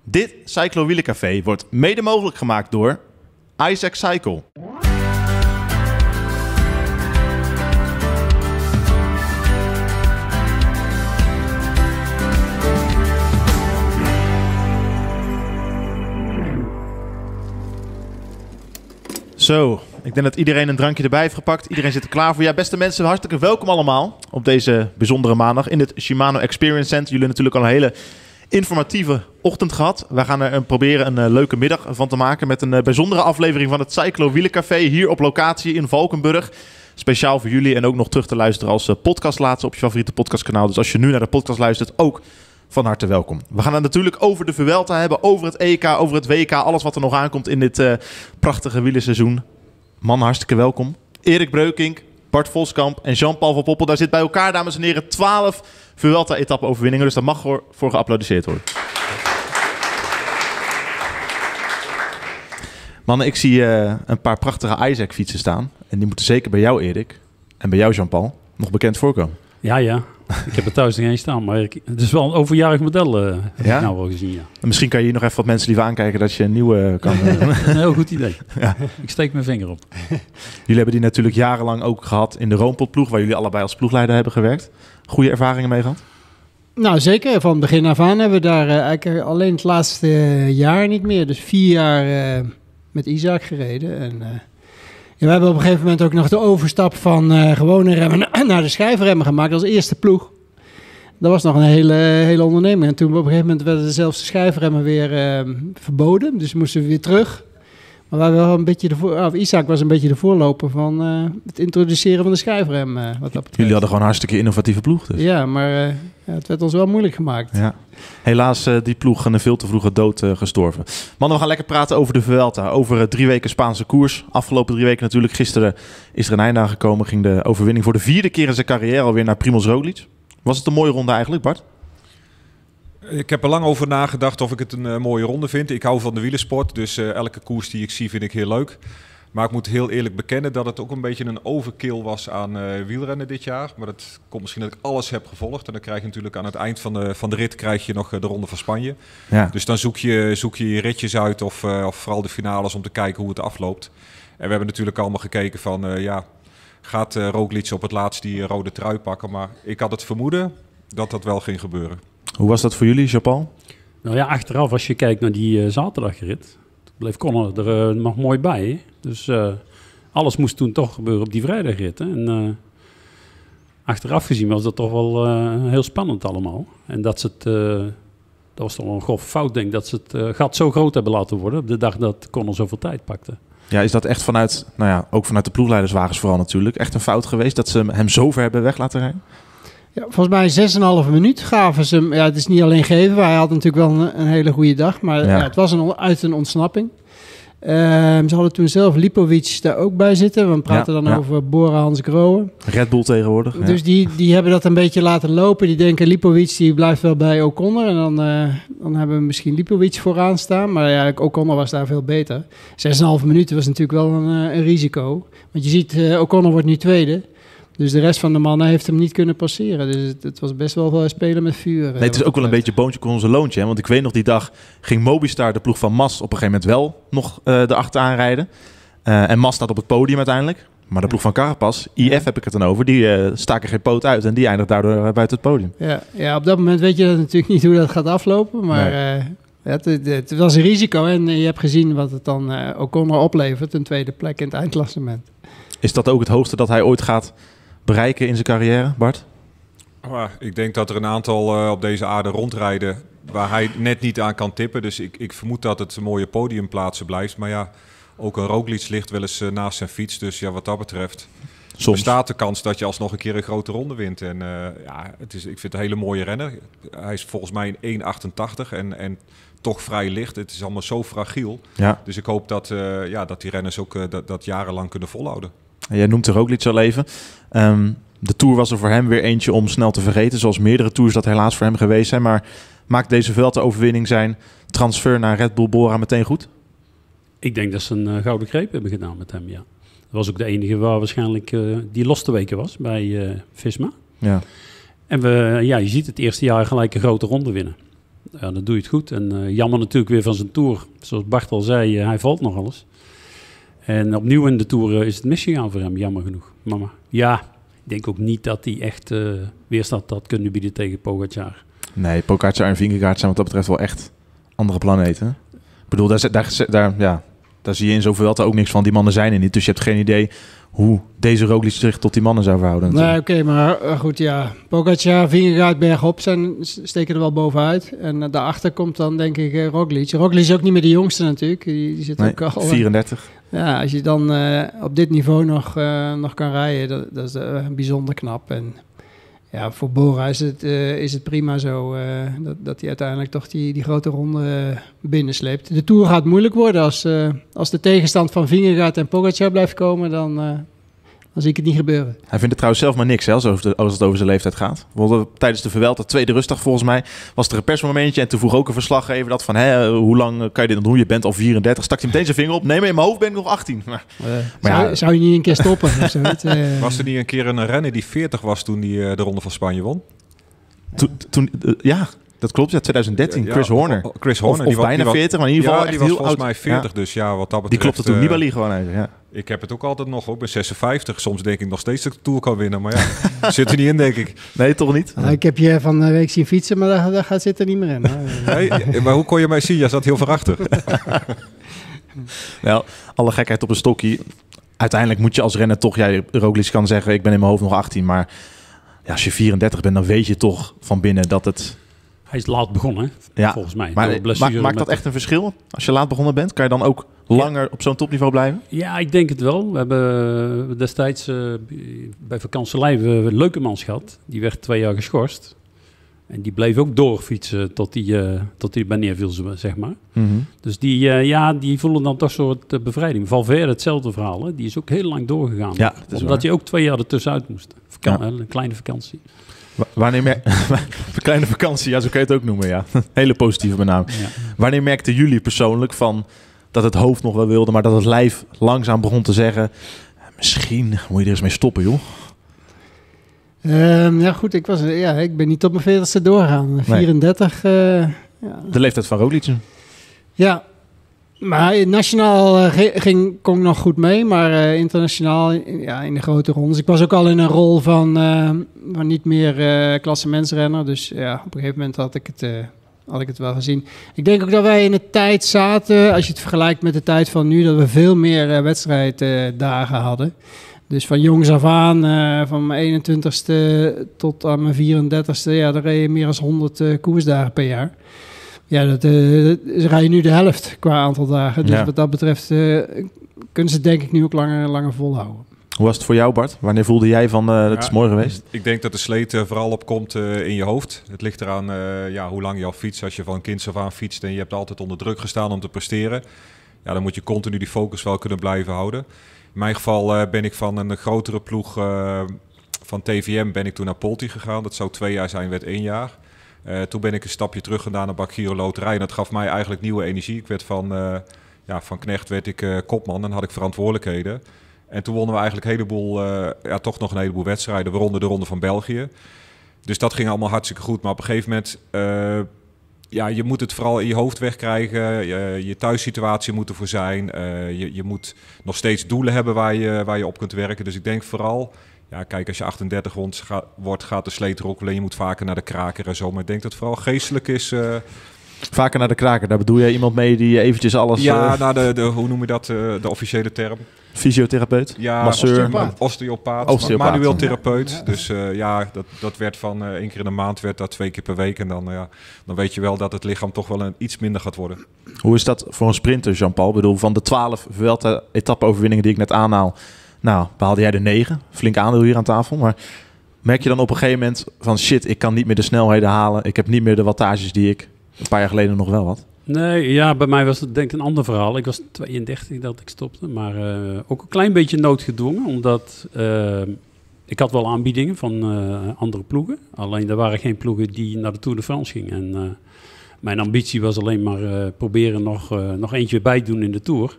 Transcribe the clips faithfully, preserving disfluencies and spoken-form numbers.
Dit Cyclo Wielencafé wordt mede mogelijk gemaakt door Isaac Cycle. Zo, ik denk dat iedereen een drankje erbij heeft gepakt. Iedereen zit er klaar voor. Ja, beste mensen, hartelijk welkom allemaal op deze bijzondere maandag in het Shimano Experience Center. Jullie natuurlijk al een hele informatieve ochtend gehad. We gaan er proberen een uh, leuke middag van te maken met een uh, bijzondere aflevering van het Cyclo Wielencafé hier op locatie in Valkenburg. Speciaal voor jullie en ook nog terug te luisteren als uh, podcast laatste op je favoriete podcastkanaal. Dus als je nu naar de podcast luistert, ook van harte welkom. We gaan het natuurlijk over de Vuelta hebben, over het E K, over het W K, alles wat er nog aankomt in dit uh, prachtige wielerseizoen. Man, hartstikke welkom. Erik Breukink, Bart Voskamp en Jean-Paul van Poppel. Daar zit bij elkaar, dames en heren, twaalf Vuelta-etappe-overwinningen. Dus daar mag voor, voor geapplaudisseerd worden. Mannen, ik zie uh, een paar prachtige Isaac-fietsen staan. En die moeten zeker bij jou, Erik, en bij jou, Jean-Paul, nog bekend voorkomen. Ja, ja. Ik heb er thuis nog geen staan, maar ik, het is wel een overjarig model, uh, heb ja? ik nou wel gezien, ja. En misschien kan je hier nog even wat mensen liever aankijken dat je een nieuwe kan... Een heel goed idee. Ja. Ik steek mijn vinger op. Jullie hebben die natuurlijk jarenlang ook gehad in de Roompot-ploeg, waar jullie allebei als ploegleider hebben gewerkt. Goede ervaringen mee gehad? Nou, zeker. Van begin af aan hebben we daar uh, eigenlijk alleen het laatste uh, jaar niet meer. Dus vier jaar uh, met Isaac gereden. En uh, ja, we hebben op een gegeven moment ook nog de overstap van uh, gewone remmen naar de schijfremmen gemaakt als eerste ploeg. Dat was nog een hele, hele onderneming. En toen op een gegeven moment werden zelfs de schijfremmen weer uh, verboden. Dus moesten we weer terug. Maar wij wel een beetje de voor, of Isaac was een beetje de voorloper van uh, het introduceren van de schijfrem. Uh, wat dat Jullie hadden gewoon een hartstikke innovatieve ploeg. Dus. Ja, maar uh, ja, het werd ons wel moeilijk gemaakt. Ja. Helaas uh, die ploeg een veel te vroege dood uh, gestorven. Mannen, we gaan lekker praten over de Vuelta. Over uh, drie weken Spaanse koers. Afgelopen drie weken natuurlijk. Gisteren is er een einde aangekomen. Ging de overwinning voor de vierde keer in zijn carrière alweer naar Primož Roglič. Was het een mooie ronde eigenlijk, Bart? Ik heb er lang over nagedacht of ik het een uh, mooie ronde vind. Ik hou van de wielersport, dus uh, elke koers die ik zie vind ik heel leuk. Maar ik moet heel eerlijk bekennen dat het ook een beetje een overkill was aan uh, wielrennen dit jaar. Maar dat komt misschien dat ik alles heb gevolgd. En dan krijg je natuurlijk aan het eind van de, van de rit krijg je nog uh, de Ronde van Spanje. Ja. Dus dan zoek je, zoek je je ritjes uit of, uh, of vooral de finales om te kijken hoe het afloopt. En we hebben natuurlijk allemaal gekeken van, uh, ja, gaat uh, Roglič op het laatst die uh, rode trui pakken? Maar ik had het vermoeden dat dat wel ging gebeuren. Hoe was dat voor jullie, Jean-Paul? Nou ja, achteraf als je kijkt naar die uh, zaterdagrit, bleef Connor er uh, nog mooi bij. Hè? Dus uh, alles moest toen toch gebeuren op die vrijdagrit. Hè? En uh, achteraf gezien was dat toch wel uh, heel spannend allemaal. En dat ze het, uh, dat was toch wel een grove fout, denk ik, dat ze het uh, gat zo groot hebben laten worden op de dag dat Connor zoveel tijd pakte. Ja, is dat echt vanuit, nou ja, ook vanuit de ploegleiderswagens vooral natuurlijk, echt een fout geweest dat ze hem zo ver hebben weg laten rijden? Ja, volgens mij zes en een half minuut gaven ze hem. Ja, het is niet alleen geven. Hij had natuurlijk wel een, een hele goede dag. Maar ja. Ja, het was een, uit een ontsnapping. Uh, ze hadden toen zelf Lipovic daar ook bij zitten. We praten ja, dan ja. over Bora Hansgrohe. Red Bull tegenwoordig. Dus ja. die, die hebben dat een beetje laten lopen. Die denken Lipovic die blijft wel bij O'Connor. En dan, uh, dan hebben we misschien Lipovic vooraan staan. Maar ja, O'Connor was daar veel beter. zes en een half minuten was natuurlijk wel een, een risico. Want je ziet, uh, O'Connor wordt nu tweede. Dus de rest van de mannen heeft hem niet kunnen passeren. Dus het, het was best wel spelen met vuur. Nee, het is ook wel een beetje boontje kon onze loontje. Hè? Want ik weet nog, die dag ging Mobistar, de ploeg van Mas, op een gegeven moment wel nog uh, erachteraan rijden. Uh, en Mas staat op het podium uiteindelijk. Maar de ploeg van Carapaz, I F heb ik het dan over, die uh, staken geen poot uit. En die eindigt daardoor uh, buiten het podium. Ja, ja, op dat moment weet je natuurlijk niet hoe dat gaat aflopen. Maar nee. uh, ja, het, het, het was een risico. En je hebt gezien wat het dan uh, O'Connor oplevert. Een tweede plek in het eindklassement. Is dat ook het hoogste dat hij ooit gaat bereiken in zijn carrière, Bart? Ah, ik denk dat er een aantal uh, op deze aarde rondrijden waar hij net niet aan kan tippen. Dus ik, ik vermoed dat het een mooie podiumplaatsen blijft. Maar ja, ook een Roglič ligt wel eens uh, naast zijn fiets. Dus ja, wat dat betreft Soms. bestaat de kans dat je alsnog een keer een grote ronde wint. En uh, ja, het is, ik vind het een hele mooie renner. Hij is volgens mij een één achtentachtig en, en toch vrij licht. Het is allemaal zo fragiel. Ja. Dus ik hoop dat, uh, ja, dat die renners ook uh, dat, dat jarenlang kunnen volhouden. Jij noemt de Roglič al even. Um, de Tour was er voor hem weer eentje om snel te vergeten. Zoals meerdere Tours dat helaas voor hem geweest zijn. Maar maakt deze Vuelta-overwinning zijn transfer naar Red Bull Bora meteen goed? Ik denk dat ze een uh, gouden greep hebben gedaan met hem, ja. Dat was ook de enige waar waarschijnlijk uh, die los te weken was bij uh, Visma. Ja. En we, ja, je ziet het eerste jaar gelijk een grote ronde winnen. ja, dan doe je het goed. En uh, jammer natuurlijk weer van zijn Tour. Zoals Bart al zei, uh, hij valt nog alles. En opnieuw in de Tour uh, is het misgegaan voor hem, jammer genoeg. Mama. Ja, ik denk ook niet dat hij echt uh, weerstand had kunnen bieden tegen Pogacar. Nee, Pogacar en Vingegaard zijn wat dat betreft wel echt andere planeten. Ik bedoel, daar, daar, daar, ja, daar zie je in zoveel dat er ook niks van. Die mannen zijn er niet, dus je hebt geen idee hoe deze Roglic zich tot die mannen zou verhouden. Nee, oké, okay, maar uh, goed, ja. Pogacar, Vingegaard, bergop zijn, steken er wel bovenuit. En uh, daarachter komt dan denk ik uh, Roglic. Roglic is ook niet meer de jongste natuurlijk. Die, die zit nee, ook al... vierendertig. Ja, als je dan uh, op dit niveau nog, uh, nog kan rijden, dat, dat is uh, bijzonder knap. En ja, voor Bora is het, uh, is het prima zo uh, dat, dat hij uiteindelijk toch die, die grote ronde uh, binnensleept. De Tour gaat moeilijk worden. Als, uh, als de tegenstand van Vingegaard en Pogacar blijft komen, dan, uh, dan zie ik het niet gebeuren. Hij vindt het trouwens zelf maar niks, hè, als, de, als het over zijn leeftijd gaat. Bijvoorbeeld tijdens de Vuelta, tweede rustdag volgens mij, was er een persmomentje en toen vroeg ook een verslaggever dat van, hè, hoe lang kan je dit dan doen? Je bent al vierendertig. Stak hij meteen zijn vinger op. Nee, maar in mijn hoofd ben ik nog achttien. Maar, uh, maar zou, ja, zou je niet een keer stoppen of zoiets? Uh, was er niet een keer een renner die veertig was toen hij uh, de Ronde van Spanje won? To, toen, uh, ja, dat klopt. Ja, twintig dertien. Ja, Chris Horner. Chris Horner. Of, of die bijna was, veertig, maar in ieder geval ja, echt die was heel volgens oud. mij veertig, ja. dus ja, wat dat betreft... Die klopte toen uh, Nibali gewoon even, ja. Ik heb het ook altijd nog, ook bij zesenvijftig. Soms denk ik nog steeds dat ik de Tour kan winnen, maar ja, zit er niet in, denk ik. Nee, toch niet? Nou, ik heb je van de week zien fietsen, maar daar, daar gaat zit er niet meer in. Nee, maar hoe kon je mij zien? Je zat heel ver achter. Wel, alle gekheid op een stokje. Uiteindelijk moet je als renner toch... Ja, Roglic kan zeggen, ik ben in mijn hoofd nog achttien, maar ja, als je vierendertig bent, dan weet je toch van binnen dat het... Hij is laat begonnen, ja, volgens mij. Maar ma- maakt dat echt een verschil? Als je laat begonnen bent, kan je dan ook langer ja. op zo'n topniveau blijven? Ja, ik denk het wel. We hebben destijds uh, bij Vakantselij Leukemans gehad. Die werd twee jaar geschorst. En die bleef ook doorfietsen tot hij uh, tot hij bij neerviel, zeg maar. Mm-hmm. Dus die, uh, ja, die voelen dan toch een soort uh, bevrijding. Valverde hetzelfde verhaal. Hè. Die is ook heel lang doorgegaan. Ja, omdat hij ook twee jaar ertussenuit moest. Vakan- ja. Een kleine vakantie. W- wanneer mer- een kleine vakantie, ja, zo kan je het ook noemen, ja. Hele positieve benaming. Ja. Wanneer merkten jullie persoonlijk van dat het hoofd nog wel wilde, maar dat het lijf langzaam begon te zeggen, misschien moet je er eens mee stoppen, joh? Um, ja, goed, ik, was, ja, ik ben niet tot mijn veertigste doorgegaan. Nee. vierendertig. Uh, ja. De leeftijd van Roglic. Ja. Maar nationaal uh, ging, kon ik nog goed mee, maar uh, internationaal ja, in de grote rondes. Ik was ook al in een rol van, uh, van niet meer uh, klassementsrenner. Dus ja, op een gegeven moment had ik, het, uh, had ik het wel gezien. Ik denk ook dat wij in de tijd zaten, als je het vergelijkt met de tijd van nu, dat we veel meer uh, wedstrijddagen uh, hadden. Dus van jongs af aan, uh, van mijn eenentwintigste tot aan mijn vierendertigste, ja, dan reed je meer dan honderd uh, koersdagen per jaar. Ja, dat uh, rij je nu de helft qua aantal dagen. Dus ja. Wat dat betreft uh, kunnen ze denk ik nu ook langer, langer volhouden. Hoe was het voor jou, Bart? Wanneer voelde jij van, uh, het ja, is mooi geweest? Ik denk dat de sleet uh, vooral opkomt uh, in je hoofd. Het ligt eraan uh, ja, hoe lang je al fietst. Als je van kinds af aan fietst en je hebt altijd onder druk gestaan om te presteren, ja, dan moet je continu die focus wel kunnen blijven houden. In mijn geval uh, ben ik van een grotere ploeg uh, van T V M ben ik toen naar Polti gegaan. Dat zou twee jaar zijn, werd één jaar. Uh, toen ben ik een stapje terug gedaan naar Bak Giro Loterij. En dat gaf mij eigenlijk nieuwe energie. Ik werd van, uh, ja, van knecht werd ik uh, kopman en had ik verantwoordelijkheden. En toen wonnen we eigenlijk een heleboel, uh, ja, toch nog een heleboel wedstrijden, waaronder de Ronde van België. Dus dat ging allemaal hartstikke goed. Maar op een gegeven moment, uh, ja, je moet het vooral in je hoofd wegkrijgen. Je, je thuissituatie moet ervoor zijn. Uh, je, je moet nog steeds doelen hebben waar je, waar je op kunt werken. Dus ik denk vooral, ja, kijk, als je achtendertig rond ga, wordt, gaat de sleet rokkelen. Je moet vaker naar de kraker en zo. Maar ik denk dat het vooral geestelijk is. Uh, Vaker naar de kraker, daar bedoel je iemand mee die eventjes alles... Ja, uh, nou, de, de, hoe noem je dat, uh, de officiële term? Fysiotherapeut, ja, masseur, osteopaat, osteopaat, osteopaat manueel therapeut. Ja. Dus uh, ja, dat, dat werd van uh, één keer in de maand, werd dat twee keer per week. En dan, uh, ja, dan weet je wel dat het lichaam toch wel een, iets minder gaat worden. Hoe is dat voor een sprinter, Jean-Paul? Ik bedoel, van de twaalf Vuelta-etappe-overwinningen die ik net aanhaal, nou, behaalde jij de negen. Flink aandeel hier aan tafel, maar merk je dan op een gegeven moment van shit, ik kan niet meer de snelheden halen. Ik heb niet meer de wattages die ik een paar jaar geleden nog wel had. Nee, ja, bij mij was het denk ik een ander verhaal. Ik was tweeëndertig dat ik stopte, maar uh, ook een klein beetje noodgedwongen, omdat uh, ik had wel aanbiedingen van uh, andere ploegen. Alleen er waren geen ploegen die naar de Tour de France gingen. En uh, mijn ambitie was alleen maar uh, proberen nog, uh, nog eentje bij te doen in de Tour.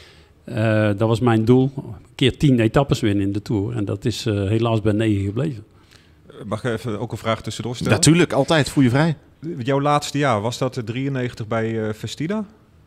Uh, dat was mijn doel, een keer tien etappes winnen in de Tour. En dat is uh, helaas bij negen gebleven. Mag ik even ook een vraag tussendoor stellen? Natuurlijk, altijd. Voel je vrij. jouw laatste jaar, was dat drieënnegentig bij uh, Festina?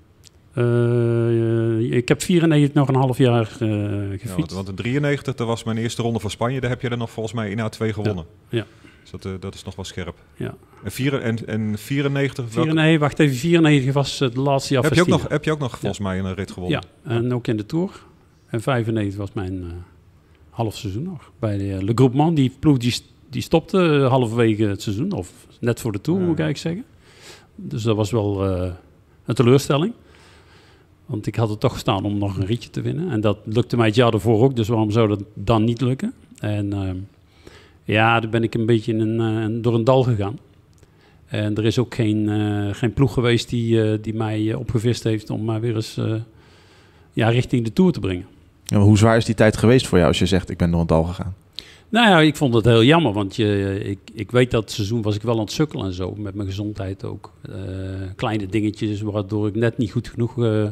Uh, ik heb vierennegentig nog een half jaar uh, gefietst. Ja, want, want in drieënnegentig, dat was mijn eerste ronde voor Spanje. Daar heb je er nog volgens mij in A twee gewonnen. Ja. ja. Dus dat, uh, dat is nog wel scherp. Ja. En, vier, en, en vierennegentig... Welke... Nee, wacht even. vierennegentig was het laatste jaar heb je, ook nog, Festina. heb je ook nog volgens ja. mij een rit gewonnen? Ja, en ook in de Tour. En vijfennegentig was mijn uh, half seizoen nog. Bij de uh, Le Groupement, die ploeg die, die stopte uh, halverwege het seizoen. Of net voor de Tour, ja. moet ik eigenlijk zeggen. Dus dat was wel uh, een teleurstelling. Want ik had het toch gestaan om nog een ritje te winnen. En dat lukte mij het jaar ervoor ook. Dus waarom zou dat dan niet lukken? En uh, ja, dan ben ik een beetje in een, uh, door een dal gegaan. En er is ook geen, uh, geen ploeg geweest die, uh, die mij uh, opgevist heeft om mij weer eens uh, ja, richting de Tour te brengen. Ja, maar hoe zwaar is die tijd geweest voor jou als je zegt ik ben door een dal gegaan? Nou ja, ik vond het heel jammer, want je, ik, ik weet dat het seizoen was ik wel aan het sukkelen en zo, met mijn gezondheid ook. Uh, kleine dingetjes waardoor ik net niet goed genoeg uh,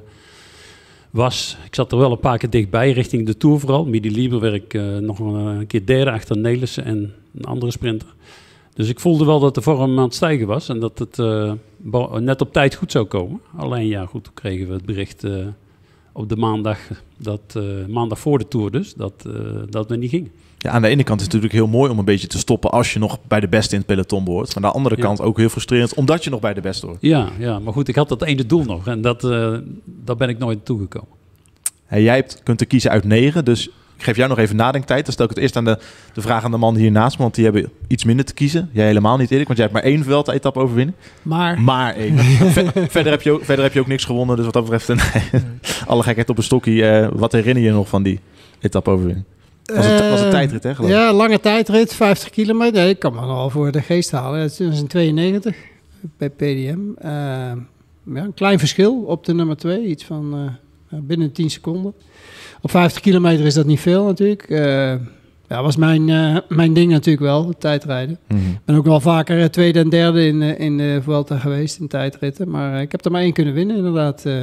was. Ik zat er wel een paar keer dichtbij, richting de Tour vooral. Midi Libre werd ik uh, nog een, een keer derde achter Nelissen en een andere sprinter. Dus ik voelde wel dat de vorm aan het stijgen was en dat het uh, net op tijd goed zou komen. Alleen ja, goed, toen kregen we het bericht uh, op de maandag, dat, uh, maandag voor de Tour dus, dat, uh, dat het niet ging. Ja, aan de ene kant is het natuurlijk heel mooi om een beetje te stoppen als je nog bij de beste in het peloton behoort. Aan de andere ja. kant ook heel frustrerend, omdat je nog bij de beste hoort. Ja, ja, maar goed, ik had dat ene doel nog en dat, uh, daar ben ik nooit naartoe gekomen. Hey, jij hebt, kunt er kiezen uit negen, dus ik geef jou nog even nadenktijd. Dan stel ik het eerst aan de, de vraag aan de man hier naast me, want die hebben iets minder te kiezen. Jij helemaal niet, Erik, want jij hebt maar één Vuelta-etappe overwinning. Maar. Maar één. Ver, verder, heb je ook, verder heb je ook niks gewonnen, dus wat dat betreft, nee, alle gekheid op een stokkie. Uh, wat herinner je nog van die etappe-overwinning? Was het, was het tijdrit, hè, geloof ik? Ja, lange tijdrit, vijftig kilometer. Nee, ik kan me al voor de geest halen. Het is een tweeënnegentig bij P D M. Uh, ja, een klein verschil op de nummer twee. Iets van uh, binnen tien seconden. Op vijftig kilometer is dat niet veel natuurlijk. Uh, ja, was mijn, uh, mijn ding natuurlijk wel, het tijdrijden. Mm-hmm. Ik ben ook wel vaker uh, tweede en derde in, uh, in de Vuelta geweest, in tijdritten. Maar uh, ik heb er maar één kunnen winnen, inderdaad. Uh,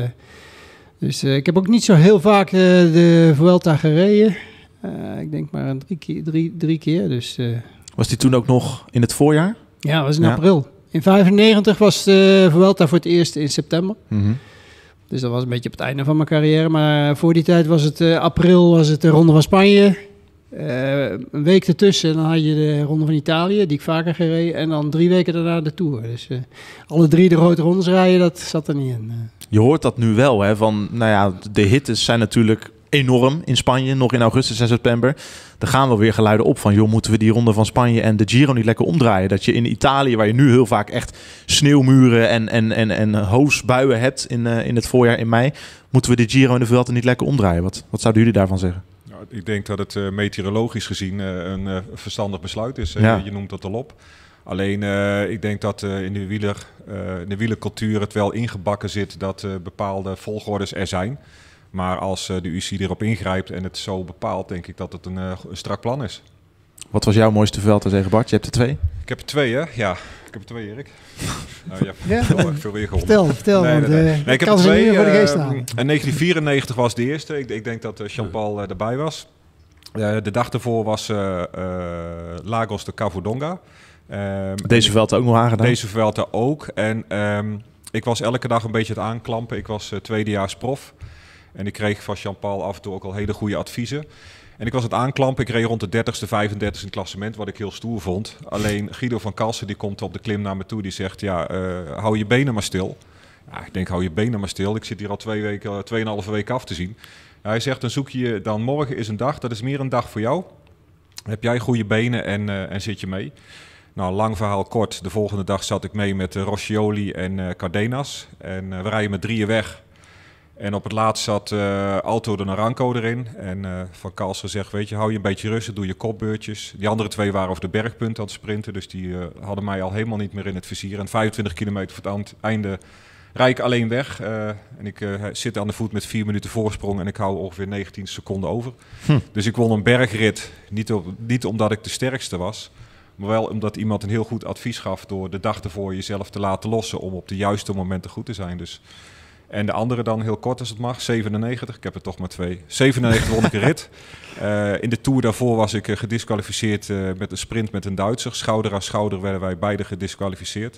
dus uh, ik heb ook niet zo heel vaak uh, de Vuelta gereden. Uh, ik denk maar drie keer. Drie, drie keer dus, uh, was die toen ook nog in het voorjaar? Ja, dat was in ja. april. In vijfennegentig was de Vuelta voor het eerst in september. Mm-hmm. Dus dat was een beetje op het einde van mijn carrière. Maar voor die tijd was het uh, april, was het de Ronde van Spanje. Uh, een week ertussen, dan had je de Ronde van Italië, die ik vaker gereden. En dan drie weken daarna de Tour. Dus uh, alle drie de grote rondes rijden, dat zat er niet in. Uh. Je hoort dat nu wel, hè? Van, nou ja, de hittes zijn natuurlijk enorm in Spanje, nog in augustus en september. Er gaan wel weer geluiden op van, joh, moeten we die Ronde van Spanje en de Giro niet lekker omdraaien? Dat je in Italië, waar je nu heel vaak echt sneeuwmuren en, en, en, en hoosbuien hebt in, uh, in het voorjaar, in mei, moeten we de Giro en de Vuelta niet lekker omdraaien? Wat, wat zouden jullie daarvan zeggen? Nou, ik denk dat het uh, meteorologisch gezien uh, een uh, verstandig besluit is. Ja. Je, je noemt dat al op. Alleen, uh, ik denk dat uh, in de wieler, uh, in de wielercultuur het wel ingebakken zit dat uh, bepaalde volgordes er zijn. Maar als uh, de U C I erop ingrijpt en het zo bepaalt, denk ik dat het een, uh, een strak plan is. Wat was jouw mooiste Vuelta, zeggen Bart? Je hebt er twee? Ik heb er twee, hè? Ja, ik heb er twee, Erik. Nou, je hebt ja. veel, veel weer gewonnen. Vertel, vertel. Nee, want, nee, nee. Uh, nee, ik heb er twee. Uh, voor de geest halen. En negentien vierennegentig was de eerste. Ik, ik denk dat uh, Jean-Paul uh, erbij was. Uh, de dag ervoor was uh, uh, Lagos de Cavadonga. Um, deze Vuelta ook nog aangedaan? Deze Vuelta ook. En um, ik was elke dag een beetje het aanklampen. Ik was uh, tweedejaars prof. En ik kreeg van Jean-Paul af en toe ook al hele goede adviezen. En ik was het aanklampen. Ik reed rond de dertigste, vijfendertigste in het klassement, wat ik heel stoer vond. Alleen Guido van Kalsen, die komt op de klim naar me toe. Die zegt, ja, uh, hou je benen maar stil. Ja, ik denk, hou je benen maar stil. Ik zit hier al twee weken, tweeënhalve week af te zien. Ja, hij zegt, dan zoek je dan morgen is een dag. Dat is meer een dag voor jou. Heb jij goede benen en, uh, en zit je mee. Nou, lang verhaal kort. De volgende dag zat ik mee met uh, Roscioli en uh, Cardenas. En uh, we rijden met drieën weg. En op het laatst zat uh, Alto de Naranco erin. En uh, Van Kalsen zegt, weet je, hou je een beetje rustig, doe je kopbeurtjes. Die andere twee waren over de bergpunt aan het sprinten. Dus die uh, hadden mij al helemaal niet meer in het vizier. En vijfentwintig kilometer voor het einde rijd ik alleen weg. Uh, en ik uh, zit aan de voet met vier minuten voorsprong. En ik hou ongeveer negentien seconden over. Hm. Dus ik won een bergrit. Niet, op, niet omdat ik de sterkste was. Maar wel omdat iemand een heel goed advies gaf door de dag ervoor jezelf te laten lossen. Om op de juiste momenten goed te zijn. Dus... En de andere dan heel kort als het mag, zevenennegentig. Ik heb er toch maar twee. zevenennegentig won ik een rit. Uh, in de Tour daarvoor was ik uh, gedisqualificeerd uh, met een sprint met een Duitser. Schouder aan schouder werden wij beide gedisqualificeerd.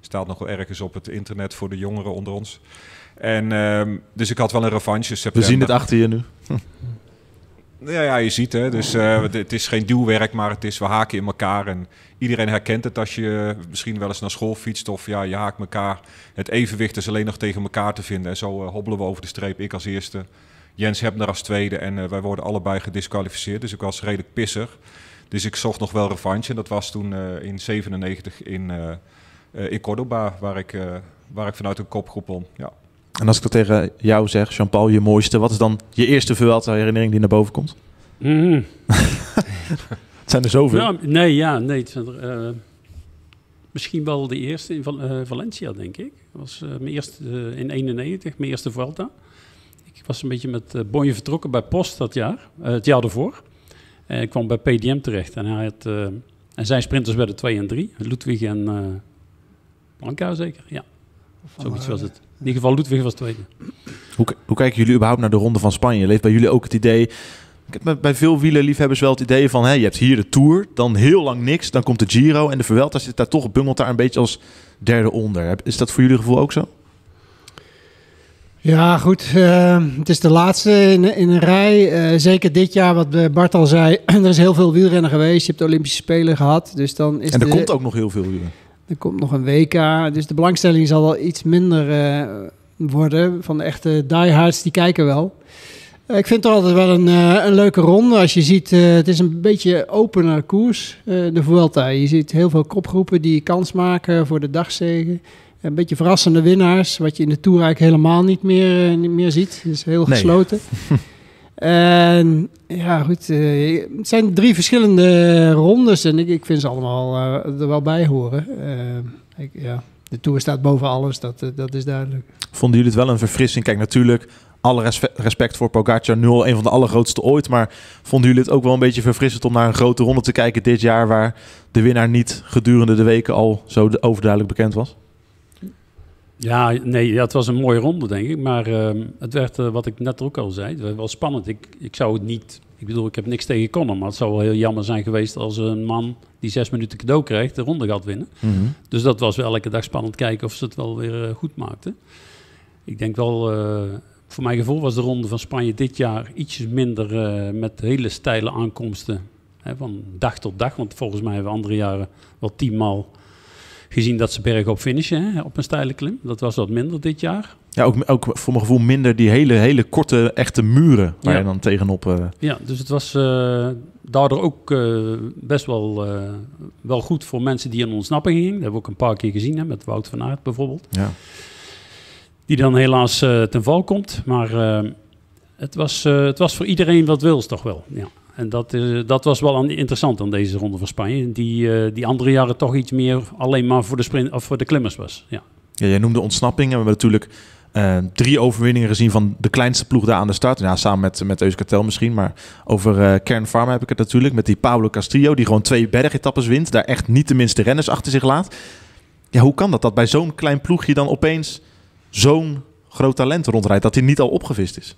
Staat nog wel ergens op het internet voor de jongeren onder ons. En, um, dus ik had wel een revanche. September. We zien het achter je nu. Ja, ja, je ziet het. Dus uh, het is geen duwwerk, maar het is we haken in elkaar. En iedereen herkent het als je misschien wel eens naar school fietst. Of ja, je haakt elkaar. Het evenwicht is alleen nog tegen elkaar te vinden. En zo uh, hobbelen we over de streep. Ik als eerste, Jens Hebner als tweede. En uh, wij worden allebei gedisqualificeerd. Dus ik was redelijk pissig. Dus ik zocht nog wel revanche. En dat was toen uh, in zevenennegentig in, uh, uh, in Cordoba, waar ik, uh, waar ik vanuit een kopgroep won. Ja. En als ik dat tegen jou zeg, Jean-Paul, je mooiste, wat is dan je eerste Vuelta-herinnering die naar boven komt? Mm. Het zijn er zoveel. Ja, nee, ja, nee. Het zijn er, uh, misschien wel de eerste in Val- uh, Valencia, denk ik. Dat was uh, mijn eerste uh, in eenennegentig, mijn eerste Vuelta. Ik was een beetje met uh, Bonje vertrokken bij Post dat jaar, uh, het jaar ervoor. Uh, ik kwam bij P D M terecht en hij had, uh, en zijn sprinters werden twee en drie. Ludwig en uh, Blanca zeker, ja. Zoiets was het. In ieder geval Ludwig was tweede. Hoe, hoe kijken jullie überhaupt naar de Ronde van Spanje? Leeft bij jullie ook het idee... Ik heb bij veel wielerliefhebbers wel het idee van... Hè, je hebt hier de Tour, dan heel lang niks. Dan komt de Giro en de Vuelta zit daar toch... bungelt daar een beetje als derde onder. Is dat voor jullie gevoel ook zo? Ja, goed. Uh, het is de laatste in, in een rij. Uh, zeker dit jaar, wat Bart al zei... er is heel veel wielrennen geweest. Je hebt de Olympische Spelen gehad. Dus dan is en er de, komt ook nog heel veel wielrennen. Er komt nog een W K. Dus de belangstelling zal wel iets minder uh, worden. Van de echte diehards, die kijken wel. Uh, ik vind het altijd wel een, uh, een leuke ronde. Als je ziet, uh, het is een beetje opener koers, uh, de Vuelta. Je ziet heel veel kopgroepen die kans maken voor de dagzege. Een beetje verrassende winnaars, wat je in de Tour eigenlijk helemaal niet meer, uh, niet meer ziet. Het is heel nee. gesloten. En ja, goed. Uh, het zijn drie verschillende rondes en ik, ik vind ze allemaal uh, er wel bij horen. Uh, ik, ja, de Tour staat boven alles, dat, uh, dat is duidelijk. Vonden jullie het wel een verfrissing? Kijk, natuurlijk, alle respe- respect voor Pogacar, nul, een van de allergrootste ooit. Maar vonden jullie het ook wel een beetje verfrissend om naar een grote ronde te kijken dit jaar, waar de winnaar niet gedurende de weken al zo overduidelijk bekend was? Ja, nee, ja, het was een mooie ronde, denk ik. Maar uh, het werd, uh, wat ik net ook al zei, het werd wel spannend. Ik, ik zou het niet... Ik bedoel, ik heb niks tegen Conor, maar het zou wel heel jammer zijn geweest als een man die zes minuten cadeau krijgt, de ronde gaat winnen. Mm-hmm. Dus dat was wel elke dag spannend kijken of ze het wel weer uh, goed maakten. Ik denk wel, uh, voor mijn gevoel was de ronde van Spanje dit jaar ietsjes minder uh, met hele steile aankomsten. Hè, van dag tot dag, want volgens mij hebben we andere jaren wel tienmaal gezien dat ze bergop finishen, hè, op een steile klim. Dat was wat minder dit jaar. Ja, ook, ook voor mijn gevoel minder die hele, hele korte, echte muren waar Ja. je dan tegenop... Uh... Ja, dus het was uh, daardoor ook uh, best wel, uh, wel goed voor mensen die in ontsnapping gingen. Dat hebben we ook een paar keer gezien, hè, met Wout van Aert bijvoorbeeld. Ja. Die dan helaas uh, ten val komt. Maar uh, het, was, uh, het was voor iedereen wat wils toch wel, ja. En dat, uh, dat was wel aan, interessant aan deze Ronde van Spanje. Die, uh, die andere jaren toch iets meer alleen maar voor de, sprint, of voor de klimmers was. Ja. Ja, jij noemde ontsnapping. We hebben natuurlijk uh, drie overwinningen gezien van de kleinste ploeg daar aan de start. Ja, samen met, met Euskartel misschien. Maar over uh, Kern Pharma heb ik het natuurlijk. Met die Pablo Castillo, die gewoon twee bergetappes wint. Daar echt niet de minste renners achter zich laat. Ja, hoe kan dat? Dat bij zo'n klein ploegje dan opeens zo'n groot talent rondrijdt. Dat hij niet al opgevist is.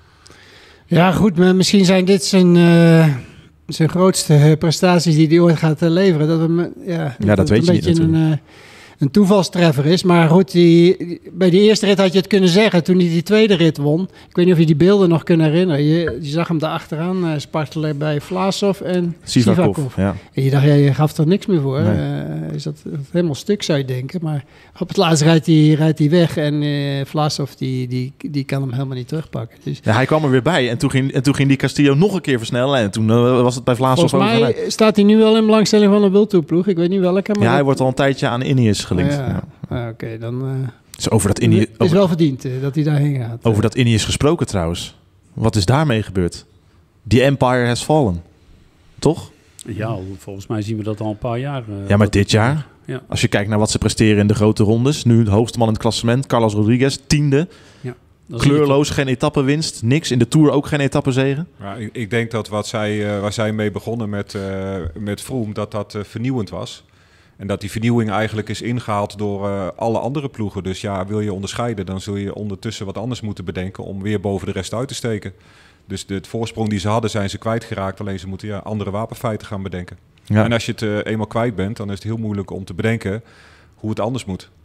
Ja, goed, maar misschien zijn dit zijn, uh, zijn grootste prestaties die hij ooit gaat uh, leveren. Dat, we, ja, ja, dat, dat weet een je beetje niet een, uh, een toevalstreffer is. Maar goed, die, bij die eerste rit had je het kunnen zeggen toen hij die tweede rit won. Ik weet niet of je die beelden nog kunt herinneren. Je, je zag hem daar achteraan uh, spartelen bij Vlasov en Sivakov. Sivakov. Ja. En je dacht, ja, je gaf er niks meer voor. Nee. Uh, is dat, dat helemaal stuk, zou je denken. Maar op het laatst rijdt hij, rijdt hij weg en uh, Vlasov die, die, die kan hem helemaal niet terugpakken. Dus, Ja, hij kwam er weer bij en toen ging, en toen ging die Castillo nog een keer versnellen. En toen uh, was het bij Vlasov volgens over. mij staat hij nu wel in belangstelling van een World Tour ploeg. Ik weet niet welke. Maar Ja, hij dat... wordt al een tijdje aan Ineos gelinkt. Oh, ja. Ja. Ah, Oké, okay, dan uh, Dus over dat Ineos, is over, wel verdiend uh, dat hij daarheen gaat. over dat Ineos gesproken trouwens. Wat is daarmee gebeurd? The Empire has fallen. Toch? Ja, volgens mij zien we dat al een paar jaar. Uh, Ja, maar dit jaar, Ja. als je kijkt naar wat ze presteren in de grote rondes. Nu de hoogste man in het klassement, Carlos Rodriguez, tiende. Dan zie je Kleurloos, geen etappenwinst, niks. In de Tour ook geen etappenzegen. Ja, ik, ik denk dat wat zij, uh, waar zij mee begonnen met, uh, met Froome, dat dat uh, vernieuwend was. En dat die vernieuwing eigenlijk is ingehaald door uh, alle andere ploegen. Dus ja, wil je onderscheiden, dan zul je ondertussen wat anders moeten bedenken om weer boven de rest uit te steken. Dus de, het voorsprong die ze hadden, zijn ze kwijtgeraakt. Alleen ze moeten ja, andere wapenfeiten gaan bedenken. Ja. En als je het uh, eenmaal kwijt bent, dan is het heel moeilijk om te bedenken hoe het anders moet.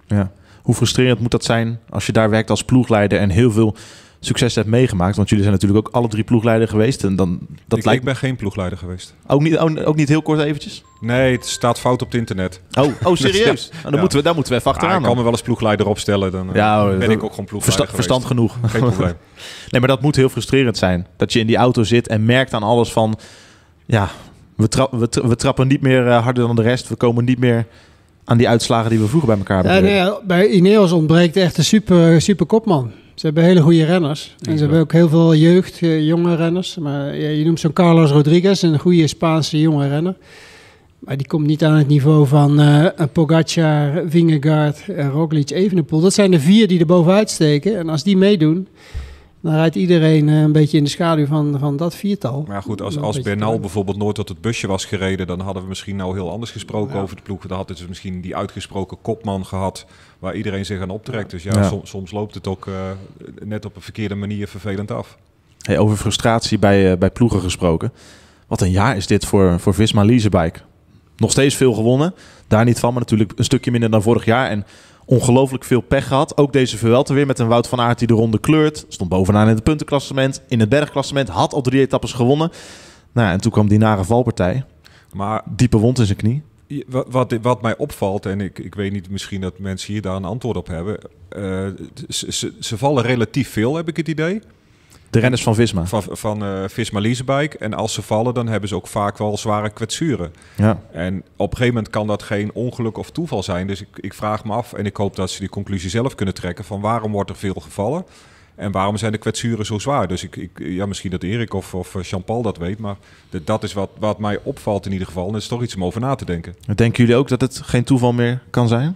Ja. Hoe frustrerend moet dat zijn als je daar werkt als ploegleider en heel veel succes hebt meegemaakt? Want jullie zijn natuurlijk ook alle drie ploegleider geweest. En dan, dat ik, lijkt... ik ben geen ploegleider geweest. Ook niet, ook niet heel kort eventjes? Nee, het staat fout op het internet. Oh, oh serieus? Ja. Dan Ja. moeten we, daar moeten we even Ah, achteraan. ik kan me wel eens ploegleider opstellen. Dan uh, Ja, ben dat- ik ook gewoon ploegleider Versta- geweest. verstand genoeg. Geen probleem. Nee, maar dat moet heel frustrerend zijn. Dat je in die auto zit en merkt aan alles van... Ja, we, tra- we, tra- we trappen niet meer uh, harder dan de rest. We komen niet meer aan die uitslagen die we vroeger bij elkaar hebben. Ja, nee, bij Ineos ontbreekt echt een super, super kopman. Ze hebben hele goede renners. En ze hebben ook heel veel jeugd, eh, jonge renners. Maar ja, je noemt zo'n Carlos Rodriguez, een goede Spaanse jonge renner. Maar die komt niet aan het niveau van uh, Pogacar, Vingegaard, uh, Roglic, Evenepoel. Dat zijn de vier die er bovenuit steken. En als die meedoen, dan rijdt iedereen uh, een beetje in de schaduw van, van dat viertal. Maar goed, als, Een als beetje Bernal te- bijvoorbeeld nooit tot het busje was gereden, dan hadden we misschien nou heel anders gesproken Ja. over de ploeg. Dan hadden ze misschien die uitgesproken kopman gehad waar iedereen zich aan optrekt. Dus ja, Ja. som- soms loopt het ook uh, net op een verkeerde manier vervelend af. Hey, over frustratie bij, uh, bij ploegen gesproken. Wat een jaar is dit voor, voor Visma Leasebike. Nog steeds veel gewonnen. Daar niet van, maar natuurlijk een stukje minder dan vorig jaar. En ongelooflijk veel pech gehad. Ook deze Vuelta weer met een Wout van Aert die de ronde kleurt. Stond bovenaan in het puntenklassement. In het bergklassement. Had al drie etappes gewonnen. Nou, en toen kwam die nare valpartij. Maar Diepe wond in zijn knie. je- wat, wat, wat mij opvalt, en ik, ik weet niet misschien dat mensen hier daar een antwoord op hebben. Uh, ze, ze, ze vallen relatief veel, heb ik het idee. De renners van Visma. Van, van uh, Visma Leasebike. En als ze vallen, dan hebben ze ook vaak wel zware kwetsuren. Ja. En op een gegeven moment kan dat geen ongeluk of toeval zijn. Dus ik, ik vraag me af, en ik hoop dat ze die conclusie zelf kunnen trekken, van waarom wordt er veel gevallen? En waarom zijn de kwetsuren zo zwaar? Dus ik, ik, ja, misschien dat Erik of, of Jean-Paul dat weet, maar de, dat is wat, wat mij opvalt in ieder geval. En dat is toch iets om over na te denken. Denken jullie ook dat het geen toeval meer kan zijn?